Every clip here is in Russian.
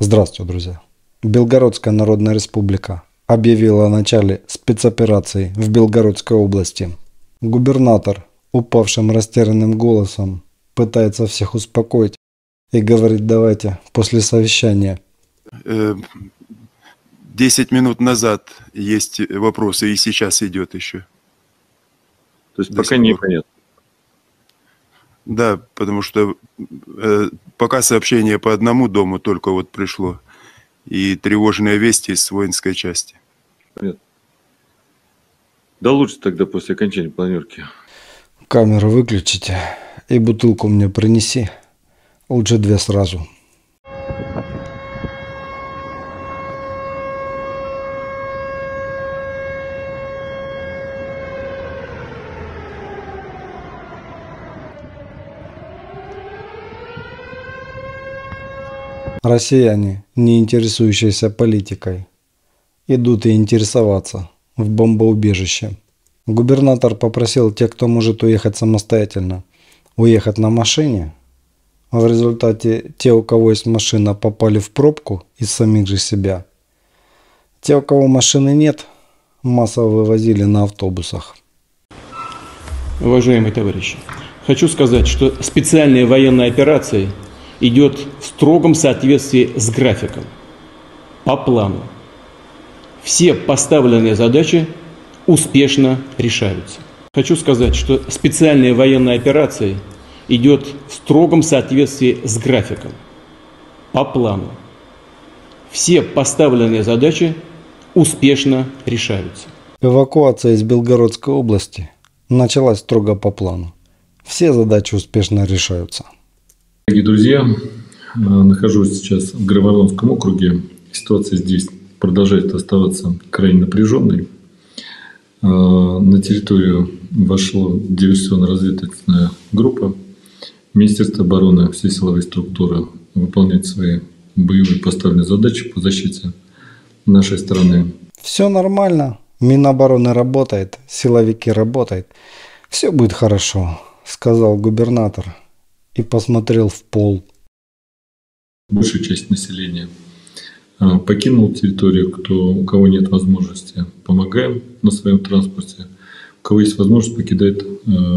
Здравствуйте, друзья! Белгородская Народная Республика объявила о начале спецоперации в Белгородской области. Губернатор упавшим растерянным голосом пытается всех успокоить и говорит: давайте после совещания. 10 минут назад есть вопросы, и сейчас идет еще. То есть пока непонятно. Да, потому что пока сообщение по одному дому только вот пришло. И тревожные вести из воинской части. Понятно. Да лучше тогда после окончания планерки. Камеру выключите и бутылку мне принеси. Лучше 2 сразу. Россияне, не интересующиеся политикой, идут и интересоваться в бомбоубежище. Губернатор попросил тех, кто может уехать самостоятельно, уехать на машине. В результате те, у кого есть машина, попали в пробку из самих же себя. Те, у кого машины нет, массово вывозили на автобусах. Уважаемые товарищи, хочу сказать, что специальная военная операция идет в строгом соответствии с графиком, по плану. Все поставленные задачи успешно решаются. Хочу сказать, что специальная военная операция идет в строгом соответствии с графиком, по плану. Все поставленные задачи успешно решаются. Эвакуация из Белгородской области началась строго по плану. Все задачи успешно решаются. Дорогие друзья, нахожусь сейчас в Гриборонском округе. Ситуация здесь продолжает оставаться крайне напряженной. На территорию вошла диверсионно-разведывательная группа. Министерство обороны, все силовые структуры выполняют свои боевые поставленные задачи по защите нашей страны. Все нормально. Минобороны работает, силовики работают. Все будет хорошо, сказал губернатор и посмотрел в пол. Большая часть населения покинула территорию. У кого нет возможности, помогаем на своем транспорте. У кого есть возможность, покидает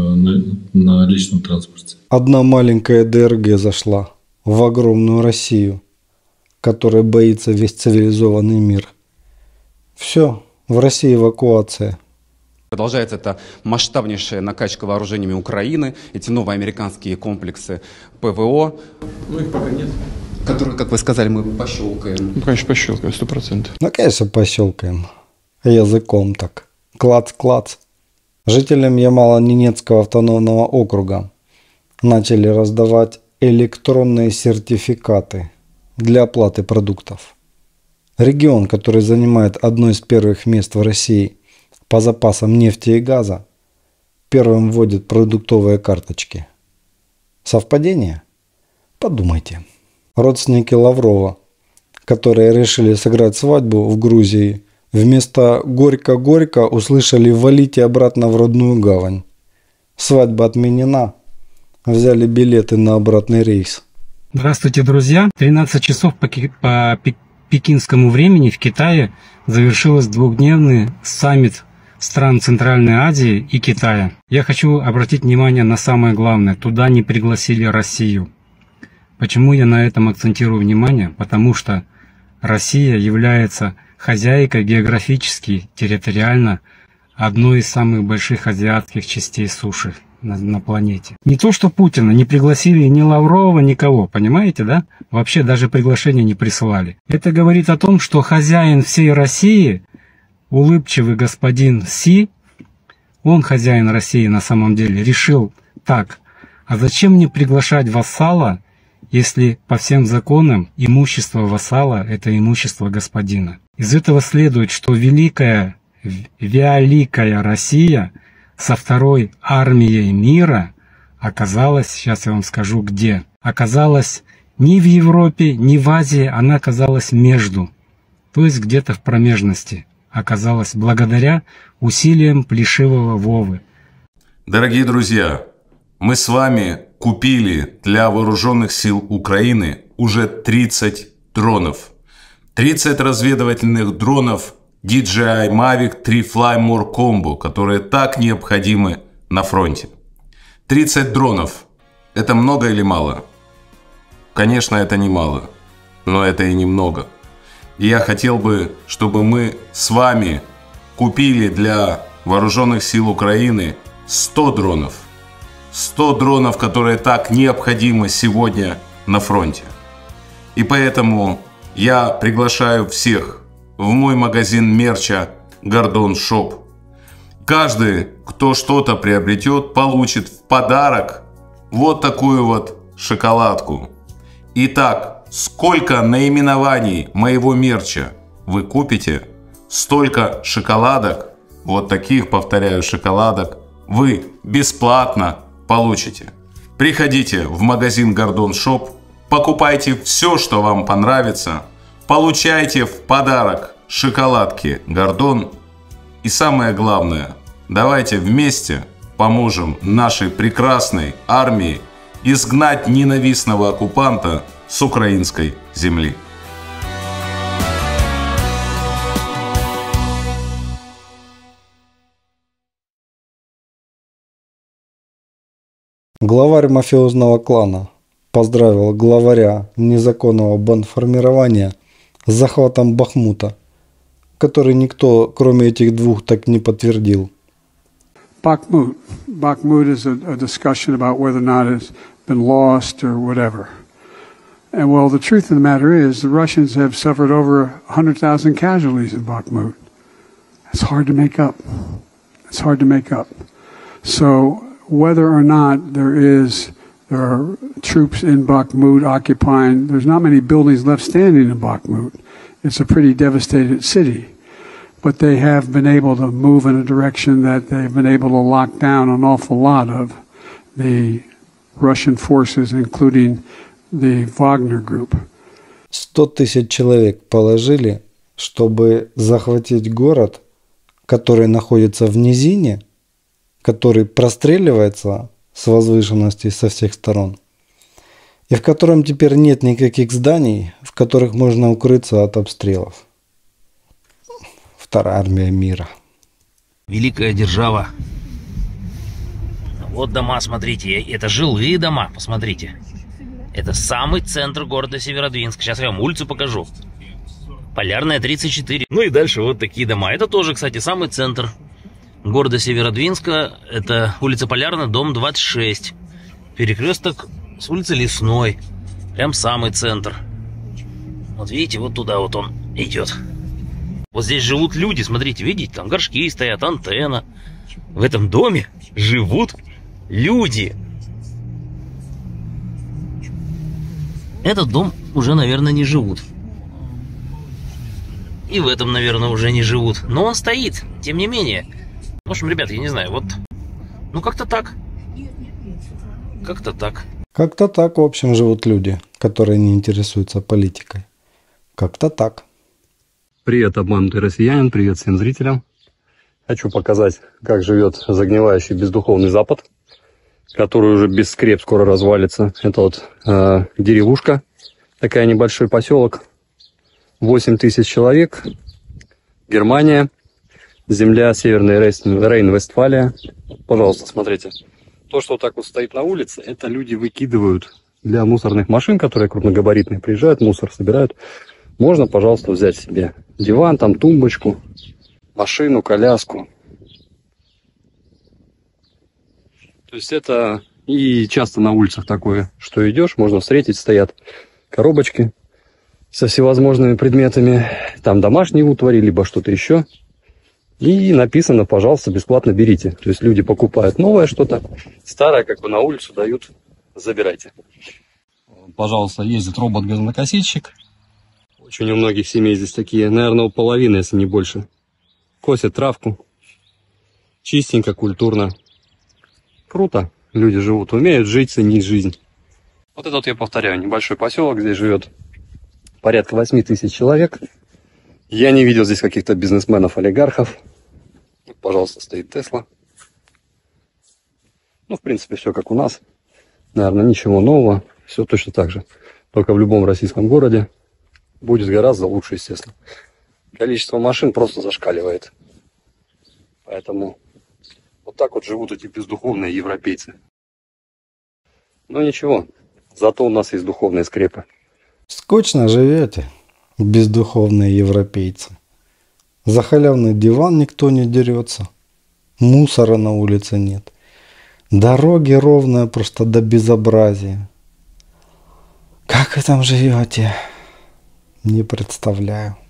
на личном транспорте. Одна маленькая ДРГ зашла в огромную Россию, которая боится весь цивилизованный мир. Все, в России эвакуация. Продолжается эта масштабнейшая накачка вооружениями Украины, эти новые американские комплексы ПВО. Ну, их пока нет. Которые, как вы сказали, мы пощелкаем. Ну, конечно, пощелкаем, 100%. Ну, конечно, пощелкаем. Языком так. Клац-клац. Жителям Ямало-Ненецкого автономного округа начали раздавать электронные сертификаты для оплаты продуктов. Регион, который занимает одно из первых мест в России по запасам нефти и газа, первым вводит продуктовые карточки. Совпадение? Подумайте. Родственники Лаврова, которые решили сыграть свадьбу в Грузии, вместо «горько-горько» услышали «валите обратно в родную гавань». Свадьба отменена, взяли билеты на обратный рейс. Здравствуйте, друзья! 13 часов по пекинскому времени в Китае завершился 2-дневный саммит стран Центральной Азии и Китая. Я хочу обратить внимание на самое главное. Туда не пригласили Россию. Почему я на этом акцентирую внимание? Потому что Россия является хозяйкой географически, территориально одной из самых больших азиатских частей суши на планете. Не то что Путина, не пригласили ни Лаврова, никого, понимаете, да? Вообще даже приглашения не присылали. Это говорит о том, что хозяин всей России, улыбчивый господин Си, он хозяин России на самом деле, решил так: а зачем мне приглашать вассала, если по всем законам имущество вассала – это имущество господина. Из этого следует, что великая Россия со второй армией мира оказалась, сейчас я вам скажу где, оказалась ни в Европе, ни в Азии, она оказалась между, то есть где-то в промежности, оказалась благодаря усилиям плешивого Вовы. Дорогие друзья, мы с вами купили для вооруженных сил Украины уже 30 дронов. 30 разведывательных дронов DJI Mavic 3 Fly More Combo, которые так необходимы на фронте. 30 дронов. Это много или мало? Конечно, это не мало, но это и немного. И я хотел бы, чтобы мы с вами купили для вооруженных сил Украины 100 дронов. 100 дронов, которые так необходимы сегодня на фронте. И поэтому я приглашаю всех в мой магазин мерча Гордон Шоп. Каждый, кто что-то приобретет, получит в подарок вот такую вот шоколадку. Итак, сколько наименований моего мерча вы купите, столько шоколадок, вот таких, повторяю, шоколадок, вы бесплатно получите. Приходите в магазин Гордон Шоп, покупайте все, что вам понравится, получайте в подарок шоколадки Гордон. И самое главное, давайте вместе поможем нашей прекрасной армии изгнать ненавистного оккупанта с украинской земли. Главарь мафиозного клана поздравил главаря незаконного бандформирования с захватом Бахмута, который никто, кроме этих двух, так не подтвердил. Bakhmut. Bakhmut is a discussion about whether or not it's been lost or whatever. And well, the truth of the matter is the Russians have suffered over 100,000 casualties in Bakhmut. It's hard to make up. It's hard to make up. So whether or not there are troops in Bakhmut occupying, there's not many buildings left standing in Bakhmut. It's a pretty devastated city. But they have been able to move in a direction that they've been able to lock down an awful lot of the Russian forces, including the Wagner Group. 100 тысяч человек положили, чтобы захватить город, который находится в низине, который простреливается с возвышенности со всех сторон, и в котором теперь нет никаких зданий, в которых можно укрыться от обстрелов. Вторая армия мира. Великая держава. Вот дома, смотрите, это жилые дома, посмотрите. Это самый центр города Северодвинск. Сейчас я вам улицу покажу. Полярная, 34. Ну и дальше вот такие дома. Это тоже, кстати, самый центр города Северодвинска. Это улица Полярная, дом 26. Перекресток с улицы Лесной. Прям самый центр. Вот видите, вот туда вот он идет. Вот здесь живут люди, смотрите, видите, там горшки стоят, антенна. В этом доме живут люди. Этот дом уже, наверное, не живут. И в этом, наверное, уже не живут. Но он стоит, тем не менее. В общем, ребят, я не знаю, вот... Ну, как-то так. Как-то так. Как-то так, в общем, живут люди, которые не интересуются политикой. Как-то так. Привет, обманутый россиянин, привет всем зрителям. Хочу показать, как живет загнивающий бездуховный Запад, который уже без скреп скоро развалится. Это вот деревушка, такая небольшой поселок, 8 тысяч человек, Германия, земля Северная Рейн-Вестфалия. Пожалуйста, смотрите. То, что вот так вот стоит на улице, это люди выкидывают для мусорных машин, которые крупногабаритные, приезжают, мусор собирают. Можно, пожалуйста, взять себе диван, там тумбочку, машину, коляску. То есть это и часто на улицах такое, что идешь, можно встретить, стоят коробочки со всевозможными предметами, там домашние утвари, либо что-то еще. И написано, пожалуйста, бесплатно берите. То есть люди покупают новое что-то, старое как бы на улицу дают, забирайте. Пожалуйста, ездит робот-газонокосильщик. Очень у многих семей здесь такие, наверное, у половины, если не больше. Косят травку. Чистенько, культурно. Круто. Люди живут, умеют жить, ценить жизнь. Вот это вот я повторяю, небольшой поселок, здесь живет порядка 8 тысяч человек. Я не видел здесь каких-то бизнесменов, олигархов. Пожалуйста, стоит Тесла. Ну, в принципе, все как у нас. Наверное, ничего нового. Все точно так же. Только в любом российском городе будет гораздо лучше, естественно. Количество машин просто зашкаливает. Поэтому вот так вот живут эти бездуховные европейцы. Но ничего, зато у нас есть духовные скрепы. Скучно живете, бездуховные европейцы. За халявный диван никто не дерется. Мусора на улице нет. Дороги ровные просто до безобразия. Как вы там живете? Не представляю.